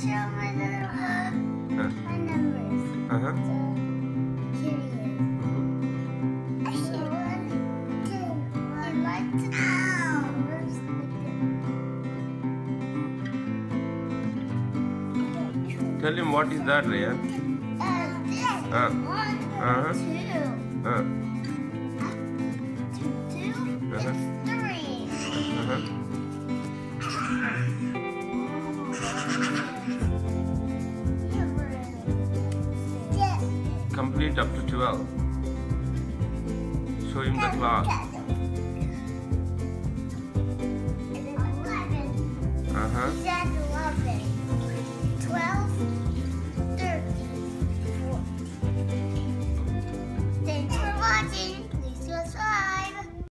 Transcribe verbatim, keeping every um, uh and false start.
show my little uh, my numbers. Uh-huh. So, here he is. Mm-hmm. I see one, two, one. He likes to ow. Numbers like this. Tell him what is that, Ryan? Uh, this. Uh. One, Uh-huh. two. Uh. Two, two. Uh-huh. It's three. Uh-huh. Complete up to twelve. Show him the class.